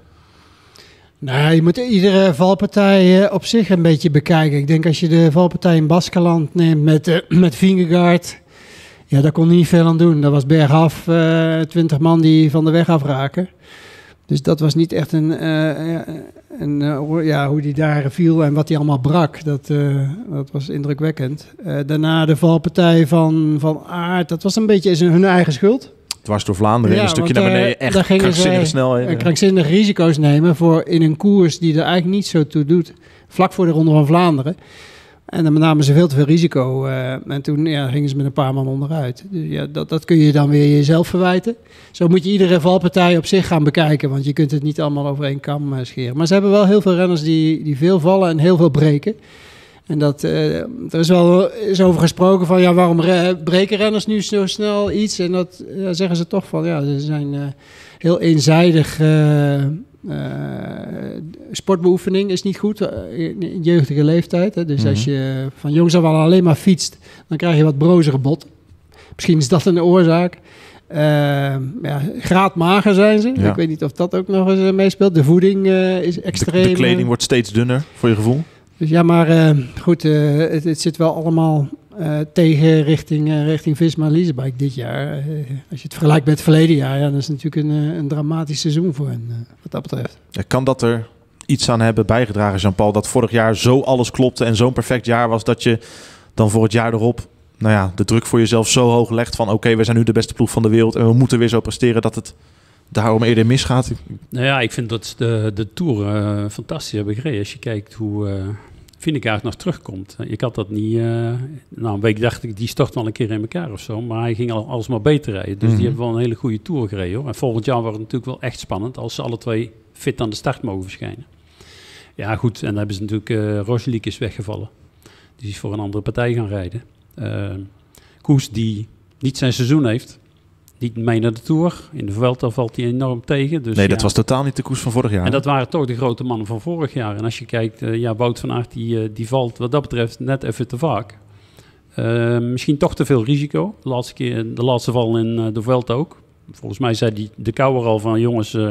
Nou, je moet iedere valpartij uh, op zich een beetje bekijken. Ik denk als je de valpartij in Baskeland neemt met, uh, met Vingegaard, ja, daar kon hij niet veel aan doen. Dat was bergaf, twintig uh, man die van de weg afraken. Dus dat was niet echt een, uh, een uh, ja, hoe die daar viel en wat hij allemaal brak. Dat, uh, dat was indrukwekkend. Uh, daarna de valpartij van, van Aert, dat was een beetje is hun eigen schuld. Dwars door Vlaanderen, Ja, een stukje want, naar uh, beneden. Echt daar gingen krankzinnige zij, snelheden. uh, krankzinnige risico's nemen voor in een koers die er eigenlijk niet zo toe doet. Vlak voor de Ronde van Vlaanderen. En dan namen ze veel te veel risico. Uh, en toen ja, gingen ze met een paar man onderuit. Dus ja, dat, dat kun je dan weer jezelf verwijten. Zo moet je iedere valpartij op zich gaan bekijken. Want je kunt het niet allemaal over één kam uh, scheren. Maar ze hebben wel heel veel renners die, die veel vallen en heel veel breken. En dat, uh, er is wel is over gesproken van ja, waarom re- breken renners nu zo snel iets? En dat ja, zeggen ze toch van ja, ze zijn uh, heel eenzijdig. Uh, uh, sportbeoefening is niet goed uh, in, in jeugdige leeftijd. Hè? Dus mm-hmm. als je van jongs af al alleen maar fietst, dan krijg je wat brozige botten. Misschien is dat een oorzaak. Uh, ja, graadmager zijn ze. Ja. Ik weet niet of dat ook nog eens uh, meespeelt. De voeding uh, is extreem. De, de kleding wordt steeds dunner, voor je gevoel. Dus ja, maar uh, goed, uh, het, het zit wel allemaal uh, tegen richting, uh, richting Visma Leasebike dit jaar. Uh, als je het vergelijkt met het verleden jaar, ja, dan is het natuurlijk een, uh, een dramatisch seizoen voor hen, uh, wat dat betreft. Ja, kan dat er iets aan hebben bijgedragen, Jean-Paul, dat vorig jaar zo alles klopte en zo'n perfect jaar was, dat je dan voor het jaar erop, nou ja, de druk voor jezelf zo hoog legt van oké, okay, we zijn nu de beste ploeg van de wereld en we moeten weer zo presteren dat het daarom eerder misgaat? Nou ja, ik vind dat de, de Tour uh, fantastisch hebben gereden. Als je kijkt hoe uh, Vingegaard nog terugkomt. Ik had dat niet... Uh, nou, een week dacht ik, die stort wel een keer in elkaar of zo. Maar hij ging al alsmaar beter rijden. Dus mm-hmm. die hebben wel een hele goede Tour gereden, hoor. En volgend jaar wordt het natuurlijk wel echt spannend als ze alle twee fit aan de start mogen verschijnen. Ja, goed. En dan hebben ze natuurlijk... Uh, Roglic is weggevallen. Die is voor een andere partij gaan rijden. Uh, Koes, die niet zijn seizoen heeft... Niet mee naar de Tour. In de Vuelta valt hij enorm tegen. Dus nee, dat ja. was totaal niet de koers van vorig jaar. En dat waren toch de grote mannen van vorig jaar. En als je kijkt, uh, ja, Wout van Aert, die, uh, die valt wat dat betreft net even te vaak. Uh, misschien toch te veel risico. De laatste, keer, de laatste val in uh, de Vuelta ook. Volgens mij zei die, de kouwer al van, jongens, uh, uh,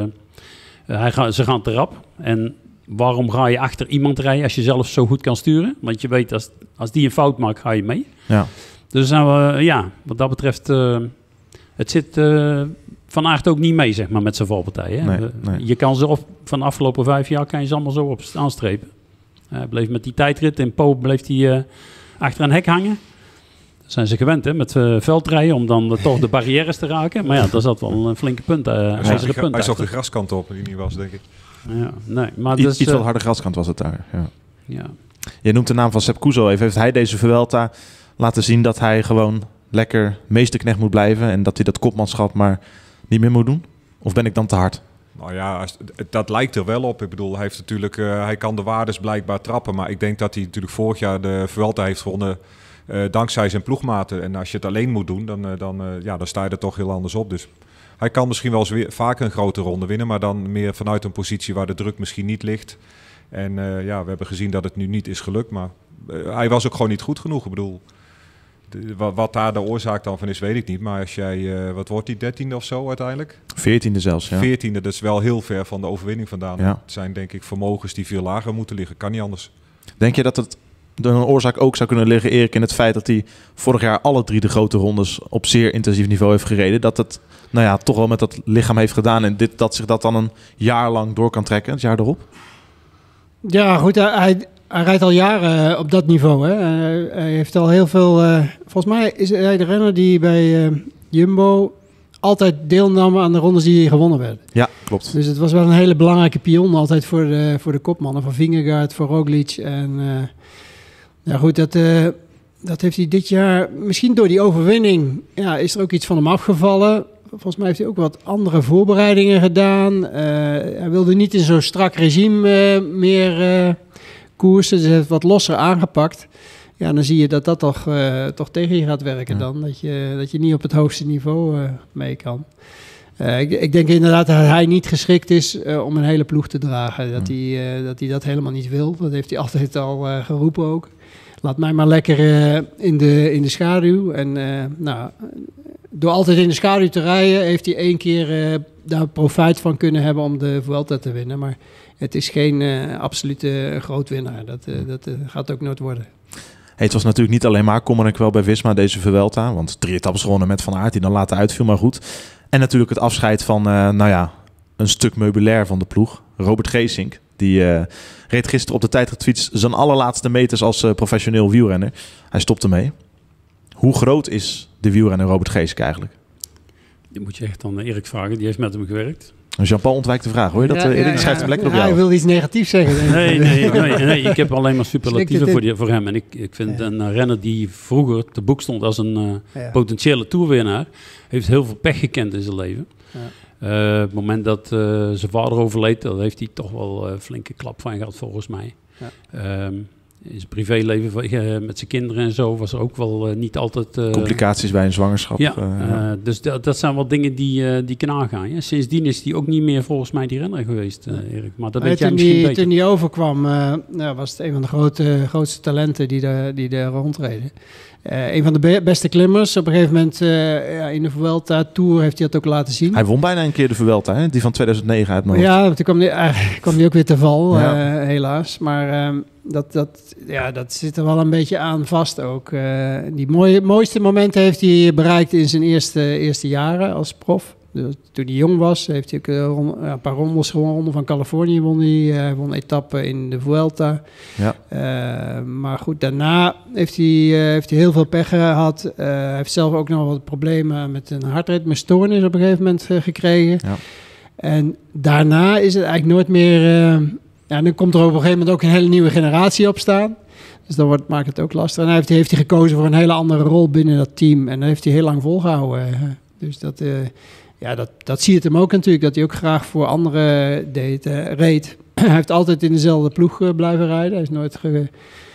hij ga, ze gaan te rap. En waarom ga je achter iemand rijden als je zelf zo goed kan sturen? Want je weet, als, als die een fout maakt, ga je mee. Ja. Dus nou, uh, ja, wat dat betreft... Uh, Het zit uh, Van Aert ook niet mee, zeg maar, met zijn valpartijen. Nee, nee. Je kan ze op, van de afgelopen vijf jaar kan je ze allemaal zo op aanstrepen. Hij uh, bleef met die tijdrit in Po bleef hij uh, achter een hek hangen. Dat zijn ze gewend, hè, met uh, veldrijden, om dan uh, toch de barrières te raken. Maar ja, dat zat wel een flinke punt. Uh, hij hij zag de, punt hij zag de graskant op, die niet was, denk ik. Ja, nee, maar I- dus, iets uh, wat harde graskant was het daar. Ja. Ja. Je noemt de naam van Sepp Kuzo even. Heeft hij deze Vuelta laten zien dat hij gewoon lekker meesterknecht moet blijven en dat hij dat kopmanschap maar niet meer moet doen? Of ben ik dan te hard? Nou ja, als- dat lijkt er wel op. Ik bedoel, hij heeft natuurlijk, uh, hij kan de waardes blijkbaar trappen, maar ik denk dat hij natuurlijk vorig jaar de Vuelta heeft gewonnen uh, dankzij zijn ploegmaten. En als je het alleen moet doen, dan, uh, dan, uh, ja, dan sta je er toch heel anders op. Dus hij kan misschien wel eens weer vaker een grote ronde winnen, maar dan meer vanuit een positie waar de druk misschien niet ligt. En uh, ja, we hebben gezien dat het nu niet is gelukt, maar uh, hij was ook gewoon niet goed genoeg. Ik bedoel, de, wat, wat daar de oorzaak dan van is, weet ik niet. Maar als jij, uh, wat wordt die, dertiende of zo uiteindelijk? Veertiende zelfs, ja. Veertiende, dat is wel heel ver van de overwinning vandaan. Ja. Het zijn denk ik vermogens die veel lager moeten liggen. Kan niet anders. Denk je dat het de oorzaak ook zou kunnen liggen, Erik, in het feit dat hij vorig jaar alle drie de grote rondes op zeer intensief niveau heeft gereden? Dat het nou ja, toch wel met dat lichaam heeft gedaan en dit, dat zich dat dan een jaar lang door kan trekken, het jaar erop? Ja, goed, hij, hij, hij rijdt al jaren uh, op dat niveau. Hè. Uh, hij heeft al heel veel... Uh, volgens mij is hij de renner die bij uh, Jumbo altijd deelnam aan de rondes die gewonnen werden. Ja, klopt. Dus het was wel een hele belangrijke pion altijd voor de, voor de kopmannen. Voor Vingegaard, voor Roglic. En uh, ja goed, dat, uh, dat heeft hij dit jaar... Misschien door die overwinning ja, is er ook iets van hem afgevallen. Volgens mij heeft hij ook wat andere voorbereidingen gedaan. Uh, hij wilde niet in zo'n strak regime uh, meer uh, koersen. Dus hij heeft wat losser aangepakt. Ja, dan zie je dat dat toch, uh, toch tegen je gaat werken Ja. dan. Dat je, dat je niet op het hoogste niveau uh, mee kan. Uh, ik, ik denk inderdaad dat hij niet geschikt is uh, om een hele ploeg te dragen. Dat, Ja. hij, uh, dat hij dat helemaal niet wil. Dat heeft hij altijd al uh, geroepen ook. Laat mij maar lekker uh, in, de, in de schaduw. En uh, nou, door altijd in de schaduw te rijden, heeft hij één keer uh, daar profijt van kunnen hebben om de Vuelta te winnen. Maar het is geen uh, absolute grootwinnaar. Dat, uh, dat uh, gaat ook nooit worden. Hey, het was natuurlijk niet alleen maar kommer en kwel bij Visma deze Vuelta, want drie etappes gewonnen met Van Aert die dan later uitviel, maar goed. En natuurlijk het afscheid van, uh, nou ja, een stuk meubilair van de ploeg. Robert Geesink, die uh, reed gisteren op de tijdritfiets zijn allerlaatste meters als uh, professioneel wielrenner. Hij stopte mee. Hoe groot is de wielrenner Robert Geesink eigenlijk? Die moet je echt aan Erik vragen, die heeft met hem gewerkt. Jean-Paul ontwijkt de vraag, hoor je dat? Ja, Uh, Erik ja, schrijft ja. hem lekker op Ja, jou. hij wil iets negatiefs zeggen. denk ik. Nee, nee, nee, nee, ik heb alleen maar superlatieven Slikt voor, het die, voor hem. En ik, ik vind Ja. een uh, renner die vroeger te boek stond als een uh, Ja. potentiële toerwinnaar, heeft heel veel pech gekend in zijn leven. Ja. Uh, op het moment dat uh, zijn vader overleed, daar heeft hij toch wel een flinke klap van gehad, volgens mij. Ja. Um, in zijn privéleven uh, met zijn kinderen en zo was er ook wel uh, niet altijd... Uh, Complicaties bij een zwangerschap. Ja, uh, ja. uh, dus dat, dat zijn wel dingen die, uh, die kunnen aangaan. Ja. Sindsdien is hij ook niet meer volgens mij die renner geweest, uh, Erik. Maar dat Maar weet jij toen, misschien die, beter. toen die overkwam, uh, nou, was het een van de grote, grootste talenten die er, die er rondreden. Uh, een van de be- beste klimmers. Op een gegeven moment uh, ja, in de Vuelta Tour heeft hij dat ook laten zien. Hij won bijna een keer de Vuelta, hè? Die van tweeduizend negen uit mijn hoofd. Ja, toen kwam hij, uh, kwam hij ook weer te val, Ja. uh, helaas. Maar um, dat, dat, ja, dat zit er wel een beetje aan vast ook. Uh, die mooie, mooiste momenten heeft hij bereikt in zijn eerste, eerste jaren als prof. Dus toen hij jong was, heeft hij ook uh, ronde, uh, een paar rondes gewonnen. Ronde van Californië won hij. Hij won etappen in de Vuelta. Ja. Uh, maar goed, daarna heeft hij, uh, heeft hij heel veel pech gehad. Uh, hij heeft zelf ook nog wat problemen met een hartritmestoornis op een gegeven moment uh, gekregen. Ja. En daarna is het eigenlijk nooit meer... Uh, ja, dan komt er op een gegeven moment ook een hele nieuwe generatie op staan. Dus dan wordt, maakt het ook lastig. En dan heeft hij, heeft hij gekozen voor een hele andere rol binnen dat team. En dat heeft hij heel lang volgehouden. Uh, dus dat... Uh, Ja, dat, dat zie je hem ook natuurlijk, dat hij ook graag voor anderen deed, uh, reed. Hij heeft altijd in dezelfde ploeg uh, blijven rijden. Hij is nooit, ge,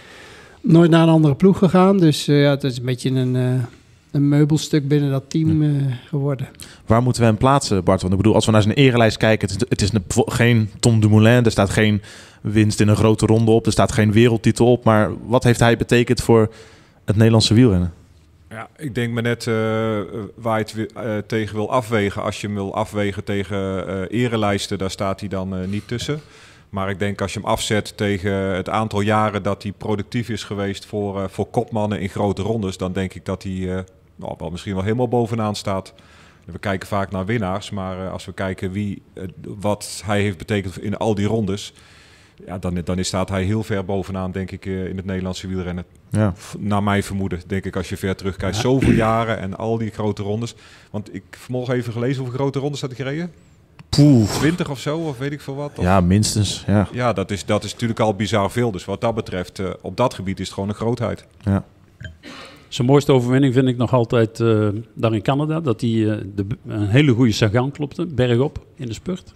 nooit naar een andere ploeg gegaan. Dus uh, ja, het is een beetje een, uh, een meubelstuk binnen dat team uh, geworden. Waar moeten we hem plaatsen, Bart? Want ik bedoel, als we naar zijn erelijst kijken, het is, het is een, geen Tom Dumoulin. Er staat geen winst in een grote ronde op. Er staat geen wereldtitel op. Maar wat heeft hij betekend voor het Nederlandse wielrennen? Ja, ik denk maar net uh, waar je het uh, tegen wil afwegen. Als je hem wil afwegen tegen uh, erelijsten, daar staat hij dan uh, niet tussen. Maar ik denk als je hem afzet tegen het aantal jaren dat hij productief is geweest voor, uh, voor kopmannen in grote rondes, dan denk ik dat hij uh, nou, wel misschien wel helemaal bovenaan staat. We kijken vaak naar winnaars, maar uh, als we kijken wie, uh, wat hij heeft betekend in al die rondes, ja, dan, dan staat hij heel ver bovenaan, denk ik, uh, in het Nederlandse wielrennen. Ja. Naar mijn vermoeden, denk ik, als je ver terugkijkt. Zoveel jaren en al die grote rondes. Want ik heb vanmorgen even gelezen hoeveel grote rondes had hij gereden. Poeh. twintig of zo, of weet ik veel wat. Of, Ja, minstens. Ja. ja dat, is, dat is natuurlijk al bizar veel. Dus wat dat betreft, uh, op dat gebied is het gewoon een grootheid. Ja. Zijn mooiste overwinning vind ik nog altijd uh, daar in Canada. Dat hij uh, de, een hele goede sagan klopte, bergop in de spurt.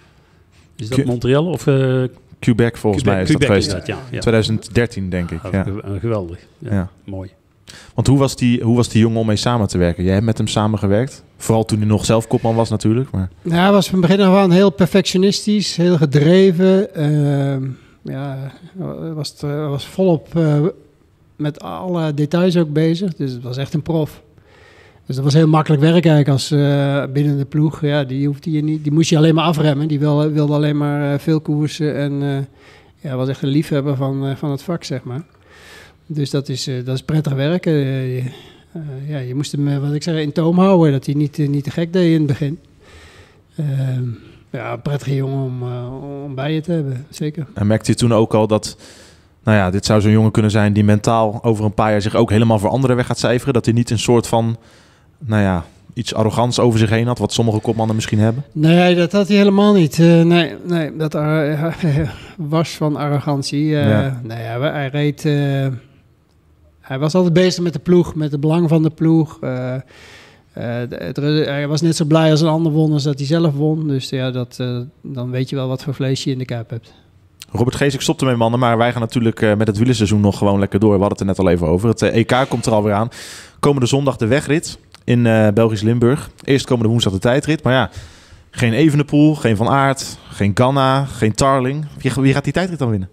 Is dat Q- Montreal of... Uh, Quebec volgens Quebec, mij is Quebec dat is geweest. dat, ja, ja. twintig dertien denk ik. Ja, Ja. ge- geweldig. Ja, Ja. Mooi. Want hoe was, die, hoe was die jongen om mee samen te werken? Jij hebt met hem samengewerkt. Vooral toen hij nog zelf kopman was natuurlijk. Maar... Ja, hij was van begin af aan heel perfectionistisch, heel gedreven. Uh, ja, was, het, uh, was volop uh, met alle details ook bezig. Dus het was echt een prof. Dus dat was heel makkelijk werk eigenlijk als uh, binnen de ploeg. Ja, die, hoefde je niet, die moest je alleen maar afremmen. Die wilde, wilde alleen maar uh, veel koersen. En uh, ja, was echt een liefhebber van, uh, van het vak, zeg maar. Dus dat is, uh, dat is prettig werken. Uh, uh, ja, je moest hem, uh, wat ik zeg, in toom houden. Dat hij niet, uh, niet te gek deed in het begin. Uh, ja, een prettige jongen om, uh, om bij je te hebben, zeker. En merkte je toen ook al dat... Nou ja, dit zou zo'n jongen kunnen zijn die mentaal over een paar jaar zich ook helemaal voor anderen weg gaat cijferen. Dat hij niet een soort van... Nou ja, iets arrogants over zich heen had, wat sommige kopmannen misschien hebben? Nee, dat had hij helemaal niet. Uh, nee, nee, dat uh, was van arrogantie. Uh, ja. Nee, hij, hij reed... Uh, hij was altijd bezig met de ploeg, met het belang van de ploeg. Uh, uh, het, hij was net zo blij als een ander won als dat hij zelf won. Dus ja, dat, uh, dan weet je wel wat voor vlees je in de kuip hebt. Robert Geesink stopt ermee, mannen. Maar wij gaan natuurlijk uh, met het wielerseizoen nog gewoon lekker door. We hadden het er net al even over. Het uh, E K komt er alweer aan. Komende zondag de wegrit in uh, Belgisch Limburg. Eerst komende woensdag de tijdrit. Maar ja, geen Evenepoel, geen Van Aert, geen Ganna, geen Tarling. Wie, wie gaat die tijdrit dan winnen?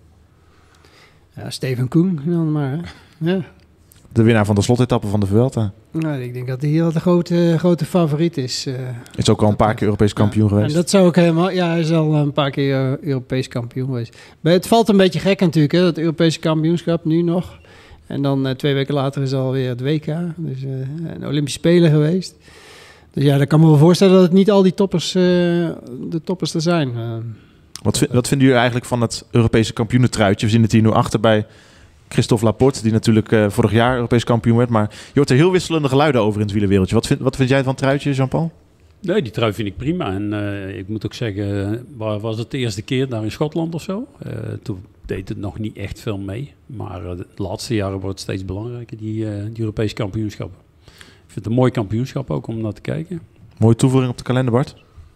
Ja, Steven Koen dan maar. Hè? Ja. De winnaar van de slotetappe van de Vuelta. Nou, ik denk dat hij hier de grote, grote favoriet is. Uh, is ook al een paar keer Europees kampioen ja, geweest. En dat zou ook helemaal... Ja, hij is al een paar keer uh, Europees kampioen geweest. Maar het valt een beetje gek natuurlijk, hè, dat Europese kampioenschap nu nog. En dan uh, twee weken later is alweer het W K. Dus uh, een Olympische Spelen geweest. Dus ja, dan kan me wel voorstellen dat het niet al die toppers, uh, de toppers er zijn. Uh, wat, vind, wat vinden jullie eigenlijk van het Europese kampioenentruitje? We zien het hier nu achter bij Christophe Laporte, die natuurlijk uh, vorig jaar Europees kampioen werd. Maar je hoort er heel wisselende geluiden over in het wielerwereldje. Wat vind, wat vind jij van het truitje, Jean-Paul? Nee, die trui vind ik prima. En uh, ik moet ook zeggen, waar was het de eerste keer? Daar in Schotland of zo? Uh, toen deed het nog niet echt veel mee. Maar uh, de laatste jaren wordt het steeds belangrijker, die, uh, die Europese kampioenschappen. Ik vind het een mooi kampioenschap ook om naar te kijken. Mooie toevoeging op de kalender, Bart.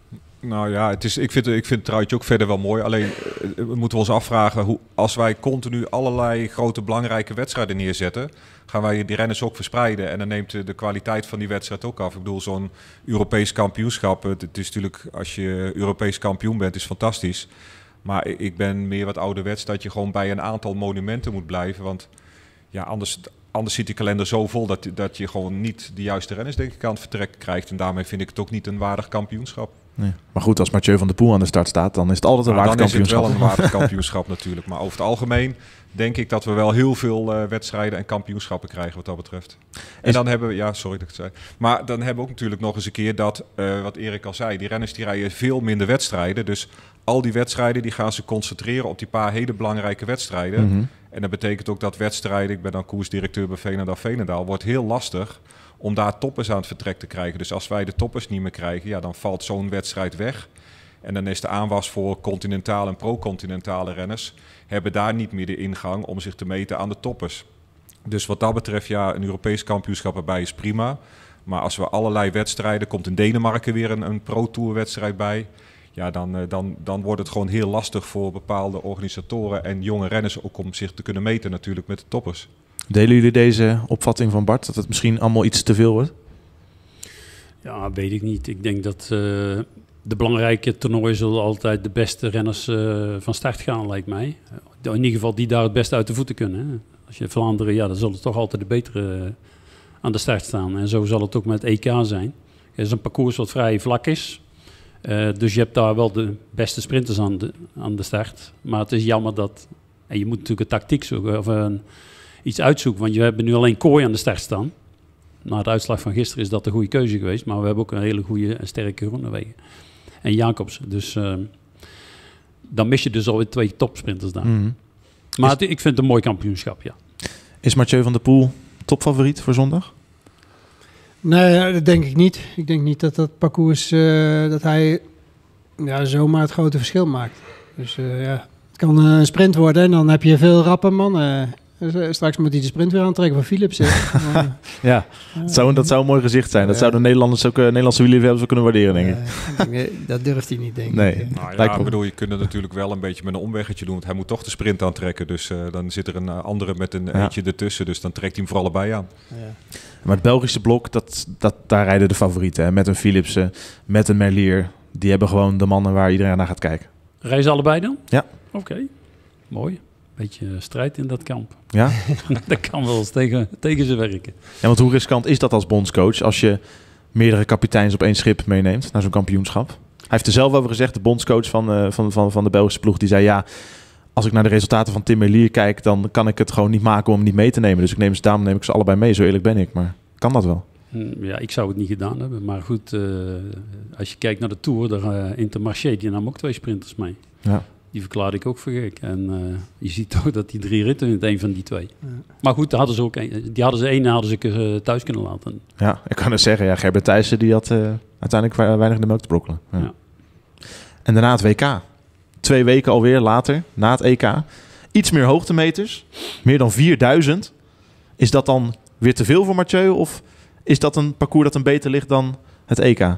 Nou ja, het is, ik, vind, ik vind het truitje ook verder wel mooi. Alleen uh, we moeten ons afvragen, hoe, als wij continu allerlei grote belangrijke wedstrijden neerzetten, gaan wij die renners ook verspreiden. En dan neemt de, de kwaliteit van die wedstrijd ook af. Ik bedoel, zo'n Europees kampioenschap, het, het is natuurlijk, als je Europees kampioen bent, is fantastisch. Maar ik ben meer wat ouderwets dat je gewoon bij een aantal monumenten moet blijven. Want ja, anders, anders zit die kalender zo vol dat, dat je gewoon niet de juiste renners, denk ik, aan het vertrek krijgt. En daarmee vind ik het ook niet een waardig kampioenschap. Nee. Maar goed, als Mathieu van der Poel aan de start staat, dan is het altijd een nou, waardig kampioenschap. Dan is het wel een waardig kampioenschap natuurlijk. Maar over het algemeen denk ik dat we wel heel veel uh, wedstrijden en kampioenschappen krijgen wat dat betreft. En is... dan hebben we, ja, sorry dat ik het zei. Maar dan hebben we ook natuurlijk nog eens een keer dat, uh, wat Erik al zei, die renners die rijden veel minder wedstrijden. Dus al die wedstrijden die gaan ze concentreren op die paar hele belangrijke wedstrijden. Mm-hmm. En dat betekent ook dat wedstrijden, ik ben dan koersdirecteur bij Veenendaal-Veenendaal, wordt heel lastig om daar toppers aan het vertrek te krijgen. Dus als wij de toppers niet meer krijgen, ja, dan valt zo'n wedstrijd weg. En dan is de aanwas voor continentale en pro-continentale renners hebben daar niet meer de ingang om zich te meten aan de toppers. Dus wat dat betreft, ja, een Europees kampioenschap erbij is prima. Maar als we allerlei wedstrijden, komt in Denemarken weer een, een pro-tour-wedstrijd bij, ja, dan, dan, dan wordt het gewoon heel lastig voor bepaalde organisatoren en jonge renners ook om zich te kunnen meten natuurlijk met de toppers. Delen jullie deze opvatting van Bart, dat het misschien allemaal iets te veel wordt? Ja, weet ik niet. Ik denk dat uh, de belangrijke toernooien zullen altijd de beste renners uh, van start gaan, lijkt mij. In ieder geval die daar het beste uit de voeten kunnen. Hè. Als je Vlaanderen, ja, dan zullen toch altijd de betere uh, aan de start staan. En zo zal het ook met het E K zijn. Het is een parcours wat vrij vlak is. Uh, dus je hebt daar wel de beste sprinters aan de, aan de start. Maar het is jammer dat... En je moet natuurlijk een tactiek zoeken of een, iets uitzoeken. Want je hebben nu alleen Kooi aan de start staan. Na de uitslag van gisteren is dat de goede keuze geweest. Maar we hebben ook een hele goede en sterke Groenewegen. En Jacobs. Dus uh, dan mis je dus alweer twee topsprinters daar. Mm-hmm. Maar is, het, ik vind het een mooi kampioenschap, ja. Is Mathieu van der Poel topfavoriet voor zondag? Nee, dat denk ik niet. Ik denk niet dat dat parcours, uh, dat hij ja, zomaar het grote verschil maakt. Dus uh, ja, het kan uh, een sprint worden en dan heb je veel rappe mannen. Uh, straks moet hij de sprint weer aantrekken van Philips. Maar, uh, ja, uh, dat, zou, dat zou een mooi gezicht zijn. Dat uh, zouden Nederlanders ook, uh, Nederlandse wielerliefhebbers wel kunnen waarderen, denk ik. Uh, denk, dat durft hij niet, denk nee. ik. Nou ja, ik bedoel, je kunt het natuurlijk wel een beetje met een omweggetje doen. Want hij moet toch de sprint aantrekken. Dus uh, dan zit er een uh, andere met een ja. eentje ertussen. Dus dan trekt hij hem voor allebei aan. Ja. Maar het Belgische blok, dat, dat, daar rijden de favorieten. Hè? Met een Philipsen, met een Merlier. Die hebben gewoon de mannen waar iedereen naar gaat kijken. Rijden ze allebei dan? Ja. Oké, okay. Mooi. Beetje strijd in dat kamp. Ja? Dat kan wel eens tegen, tegen ze werken. Ja, want hoe riskant is dat als bondscoach als je meerdere kapiteins op één schip meeneemt naar zo'n kampioenschap? Hij heeft er zelf over gezegd, de bondscoach van, uh, van, van, van de Belgische ploeg, die zei ja, als ik naar de resultaten van Tim Merlier kijk, dan kan ik het gewoon niet maken om hem niet mee te nemen. Dus ik neem ze, daarom neem ik ze allebei mee, zo eerlijk ben ik. Maar kan dat wel? Ja, ik zou het niet gedaan hebben. Maar goed, uh, als je kijkt naar de Tour, daar uh, Intermarché, die nam ook twee sprinters mee. Ja. Die verklaarde ik ook voor gek. En uh, je ziet toch dat die drie ritten in het een van die twee. Ja. Maar goed, hadden ze ook een, die hadden ze één hadden ze uh, thuis kunnen laten. Ja, ik kan het zeggen. Ja, Gerbert Thijssen die had uh, uiteindelijk weinig de melk te brokkelen. Ja. Ja. En daarna het W K. Twee weken alweer later, na het E K. Iets meer hoogtemeters. Meer dan vierduizend. Is dat dan weer te veel voor Mathieu? Of is dat een parcours dat een beter ligt dan het E K?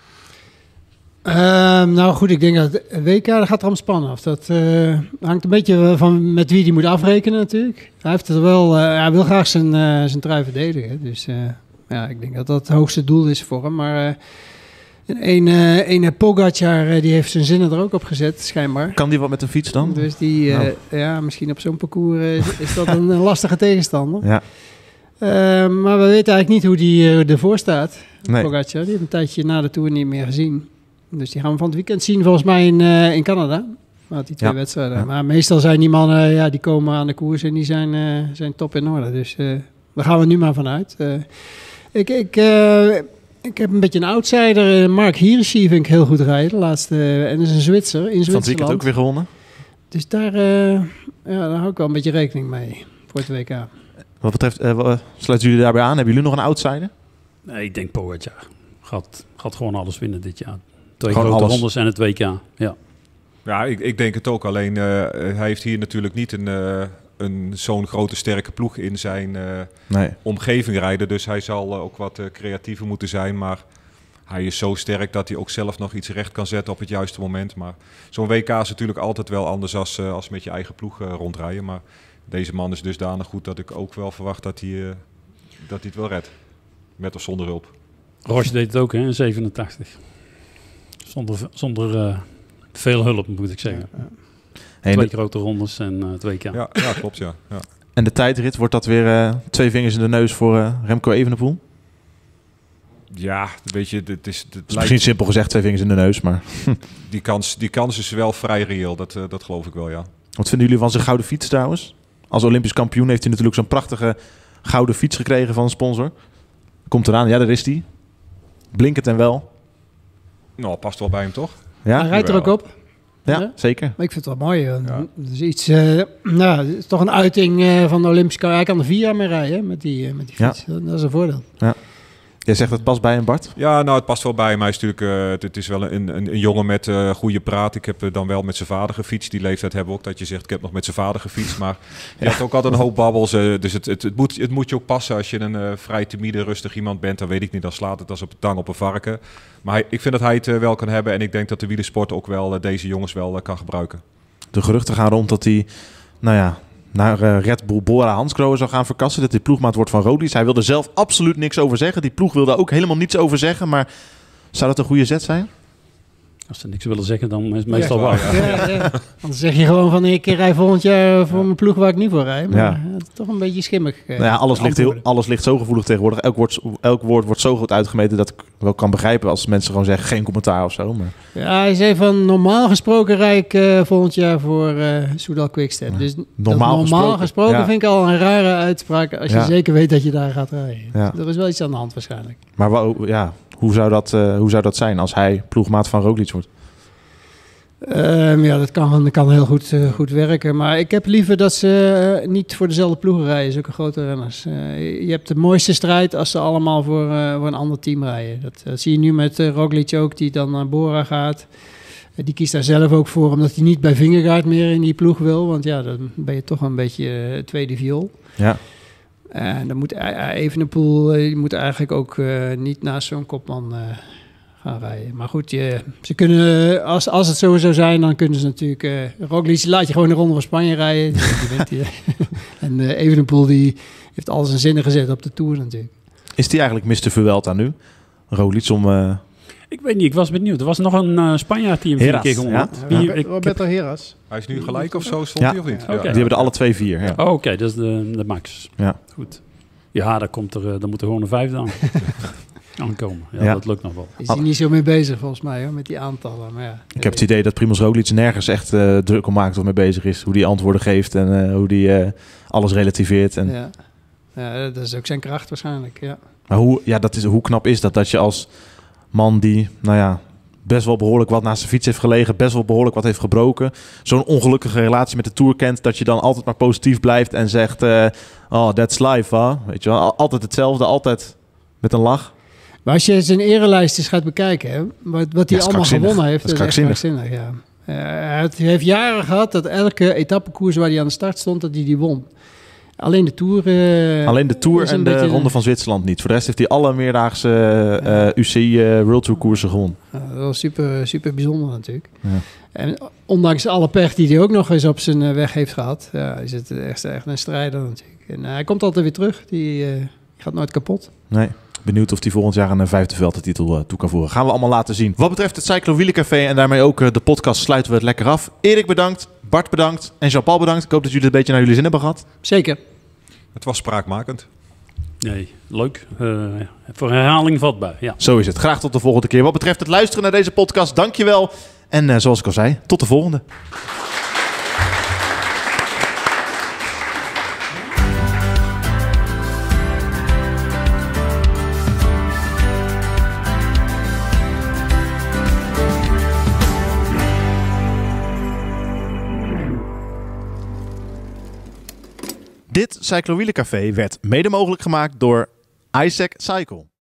Uh, nou goed, ik denk dat het W K dat gaat er om spannen af. Dat uh, hangt een beetje van met wie die moet afrekenen natuurlijk. Hij heeft het wel, uh, hij wil graag zijn, uh, zijn trui verdedigen. Dus uh, ja, ik denk dat dat het hoogste doel is voor hem. Maar uh, een, uh, een Pogacar uh, die heeft zijn zinnen er ook op gezet, schijnbaar. Kan die wat met een fiets dan? Dus die, uh, nou. ja, misschien op zo'n parcours uh, is dat een, een lastige tegenstander. Ja. Uh, maar we weten eigenlijk niet hoe die uh, ervoor staat. Nee. Pogacar, die heeft een tijdje na de Tour niet meer gezien. Dus die gaan we van het weekend zien volgens mij in, uh, in Canada. Had die twee ja. wedstrijden. Ja. Maar meestal zijn die mannen, ja, die komen aan de koers en die zijn, uh, zijn top in orde. Dus uh, daar gaan we nu maar vanuit. Uh, ik, ik, uh, ik heb een beetje een outsider. Mark Hirschi vind ik heel goed rijden. De laatste, uh, en dat is een Zwitser in Zwitserland. Van het weekend ook weer gewonnen. Dus daar, uh, ja, daar hou ik wel een beetje rekening mee voor het W K. Wat betreft, uh, sluiten jullie daarbij aan? Hebben jullie nog een outsider? Nee, ik denk Pogacar. Gaat, gaat gewoon alles winnen dit jaar. Twee Gewoon grote alles. rondes en het W K, ja. Ja, ik, ik denk het ook. Alleen, uh, hij heeft hier natuurlijk niet een, uh, een zo'n grote sterke ploeg in zijn uh, nee. omgeving rijden. Dus hij zal uh, ook wat uh, creatiever moeten zijn. Maar hij is zo sterk dat hij ook zelf nog iets recht kan zetten op het juiste moment. Maar zo'n W K is natuurlijk altijd wel anders als, uh, als met je eigen ploeg uh, rondrijden. Maar deze man is dusdanig goed dat ik ook wel verwacht dat hij, uh, dat hij het wel redt. Met of zonder hulp. Roche deed het ook, hè, in zevenentachtig. Zonder, zonder uh, veel hulp, moet ik zeggen. Ja, ja. Twee de... grote rondes en uh, het W K. Ja, ja klopt, ja. ja. En de tijdrit, wordt dat weer uh, twee vingers in de neus voor uh, Remco Evenepoel? Ja, weet je, het is... Het is lijkt... misschien simpel gezegd twee vingers in de neus, maar... die, kans, die kans is wel vrij reëel, dat, uh, dat geloof ik wel, ja. Wat vinden jullie van zijn gouden fiets trouwens? Als Olympisch kampioen heeft hij natuurlijk zo'n prachtige gouden fiets gekregen van een sponsor. Komt eraan, ja, daar is hij. Blinkend en wel. Nou, past wel bij hem, toch? Ja, hij rijdt er ook op. Ja, ja, zeker. Maar ik vind het wel mooi. Ja. Dat is iets, uh, nou, het is toch een uiting uh, van de Olympische... Hij kan er vier jaar mee rijden met die, uh, met die fiets. Ja. Dat is een voordeel. Ja. Jij zegt dat het past bij hem, Bart? Ja, nou, het past wel bij hem. Hij is natuurlijk, uh, het, het is wel een, een, een jongen met uh, goede praat. Ik heb uh, dan wel met zijn vader gefietst. Die leeftijd hebben we ook dat je zegt, ik heb nog met zijn vader gefietst. Maar je ja. had ook altijd een hoop babbels. Uh, dus het, het, het, moet, het moet je ook passen. Als je een uh, vrij timide, rustig iemand bent, dan weet ik niet, dan slaat het als op tang op een varken. Maar hij, ik vind dat hij het uh, wel kan hebben. En ik denk dat de wielersport ook wel uh, deze jongens wel uh, kan gebruiken. De geruchten gaan rond dat hij, nou ja... naar uh, Red Bull Bora Hansgrohe zou gaan verkassen. Dat hij ploegmaat wordt van Roglic. Hij wilde zelf absoluut niks over zeggen. Die ploeg wilde ook helemaal niets over zeggen. Maar zou dat een goede zet zijn? Als ze niks willen zeggen, dan is het meestal ja, waar. Ja. Ja, ja. Dan zeg je gewoon van ik rij volgend jaar voor mijn ploeg waar ik niet voor rij. Maar ja. het is toch een beetje schimmig. Uh, nou ja, alles, ligt heel, alles ligt zo gevoelig tegenwoordig. Elk woord, elk woord wordt zo goed uitgemeten dat ik wel kan begrijpen als mensen gewoon zeggen geen commentaar of zo. Maar... Ja, hij zei van normaal gesproken rij ik uh, volgend jaar voor uh, Soudal Quickstep. Ja. Dus normaal, normaal gesproken, gesproken ja. vind ik al een rare uitspraak als je ja. zeker weet dat je daar gaat rijden. Ja. Er is wel iets aan de hand waarschijnlijk. Maar wel, ja, hoe, zou dat, uh, hoe zou dat zijn als hij ploegmaat van Roglic wordt? Um, ja, dat kan, dat kan heel goed, uh, goed werken. Maar ik heb liever dat ze uh, niet voor dezelfde ploegen rijden, zulke grote renners. Uh, je hebt de mooiste strijd als ze allemaal voor, uh, voor een ander team rijden. Dat, dat zie je nu met uh, Roglic ook, die dan naar Bora gaat. Die kiest daar zelf ook voor, omdat hij niet bij Vingegaard meer in die ploeg wil. Want ja, dan ben je toch een beetje uh, tweede viool. Ja. En dan moet Evenepoel, uh, die moet eigenlijk ook uh, niet naast zo'n kopman uh, gaan rijden. Maar goed, je, ze kunnen, als, als het zo zou zijn, dan kunnen ze natuurlijk... Uh, Roglic laat je gewoon de Ronde van Spanje rijden. Die, die wint die, en uh, Evenepoel die heeft al zijn zinnen gezet op de Tour natuurlijk. Is die eigenlijk mister Vuelta nu? Roglic om... Uh... Ik weet niet, ik was benieuwd. Er was nog een uh, Spanjaard die hem vier keer gewonnen had. Ja. Wie- Ja. ik- Roberto Heras. Hij is nu gelijk of zo, stond Ja. hij of niet? Ja. Oké. Die hebben er alle twee vier. Ja. Oh, Oké, dat is de, de max. Ja. Goed. Ja, daar, komt er, uh, daar moet er gewoon een vijfde aan aankomen. Ja, Ja. dat lukt nog wel. Is hij niet zo mee bezig volgens mij, hoor, met die aantallen. Maar ja, Ik heb het idee dat Primož Roglic nergens echt uh, druk om maakt of mee bezig is. Hoe die antwoorden geeft en uh, hoe die uh, alles relativeert. En... Ja. Ja, dat is ook zijn kracht waarschijnlijk, ja. Maar hoe, ja, dat is, hoe knap is dat dat je als man die, nou ja, best wel behoorlijk wat naast zijn fiets heeft gelegen, best wel behoorlijk wat heeft gebroken, zo'n ongelukkige relatie met de Tour kent, dat je dan altijd maar positief blijft en zegt, uh, oh, that's life, huh? Weet je wel, Al- altijd hetzelfde, altijd met een lach. Maar als je zijn erelijst eens gaat bekijken, hè, wat, wat hij Ja, is allemaal krankzinnig. gewonnen heeft, Dat is dat is echt krankzinnig, ja. Uh, hij heeft- hij heeft jaren gehad dat elke etappekoers waar hij aan de start stond, dat hij die won. Alleen de Tour... uh, Alleen de Tour is een en de beetje- Ronde van Zwitserland niet. Voor de rest heeft hij alle meerdaagse uh, U C I uh, World Tour koersen gewonnen. Uh, dat was super, super bijzonder natuurlijk. Ja. En ondanks alle pech die hij ook nog eens op zijn uh, weg heeft gehad, ja, is het echt, echt een strijder natuurlijk. En uh, hij komt altijd weer terug, die, uh, die gaat nooit kapot. Nee. Benieuwd of hij volgend jaar een uh, vijfde veldtitel uh, toe kan voeren. Gaan we allemaal laten zien. Wat betreft het Cyclo Wielencafé en daarmee ook uh, de podcast sluiten we het lekker af. Erik bedankt, Bart bedankt en Jean-Paul bedankt. Ik hoop dat jullie het een beetje naar jullie zin hebben gehad. Zeker. Het was spraakmakend. Nee, leuk. Uh, voor herhaling vatbaar, ja. Zo is het. Graag tot de volgende keer. Wat betreft het luisteren naar deze podcast, dankjewel. En uh, zoals ik al zei, tot de volgende. Dit Cyclo Wielencafé werd mede mogelijk gemaakt door Isaac Cycle.